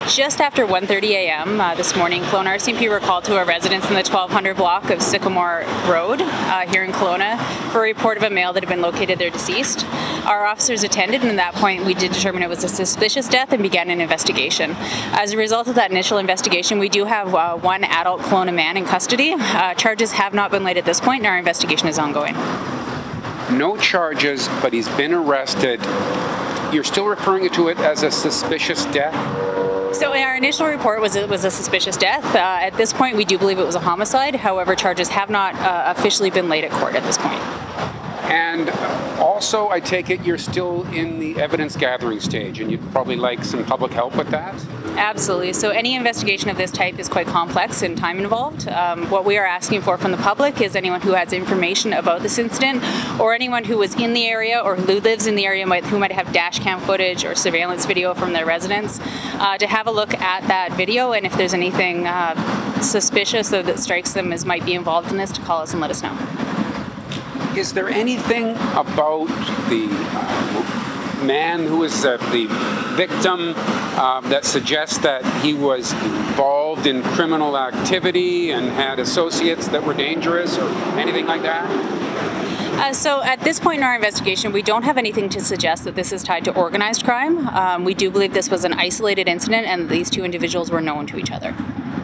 Just after 1:30 a.m. This morning, Kelowna RCMP were called to a residence in the 1200 block of Sycamore Road here in Kelowna for a report of a male that had been located there deceased. Our officers attended, and at that point we did determine it was a suspicious death and began an investigation. As a result of that initial investigation, we do have one adult Kelowna man in custody. Charges have not been laid at this point, and our investigation is ongoing. No charges, but he's been arrested. You're still referring to it as a suspicious death? So our initial report was it was a suspicious death. At this point, we do believe it was a homicide. However, charges have not officially been laid at court at this point. And also, I take it you're still in the evidence gathering stage, and you'd probably like some public help with that? Absolutely. So any investigation of this type is quite complex and time involved. What we are asking for from the public is anyone who has information about this incident, or anyone who was in the area or who lives in the area who might have dash cam footage or surveillance video from their residence, to have a look at that video, and if there's anything suspicious or that strikes them as might be involved in this, to call us and let us know. Is there anything about the man who was the victim that suggests that he was involved in criminal activity and had associates that were dangerous or anything like that? So at this point in our investigation, we don't have anything to suggest that this is tied to organized crime. We do believe this was an isolated incident and these two individuals were known to each other.